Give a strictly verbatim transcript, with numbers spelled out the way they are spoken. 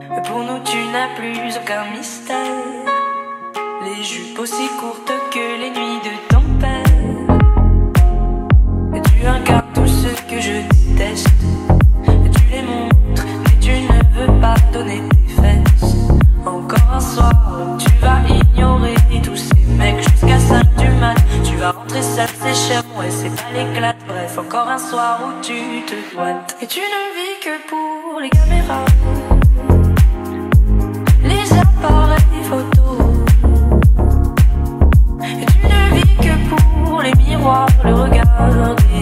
Mais pour nous tu n'as plus aucun mystère. Les jupes aussi courtes que les nuits de ton père. Et tu incarnes tout ce que je déteste. Et tu les montres, mais tu ne veux pas donner tes fesses. Encore un soir, tu vas ignorer tous ces mecs jusqu'à cinq du mat. Tu vas rentrer seul, c'est cher, ouais c'est pas l'éclate. Bref, encore un soir où tu te doites. Et tu ne vis que pour les caméras, les appareils photos. Et tu ne vis que pour les miroirs, le regard des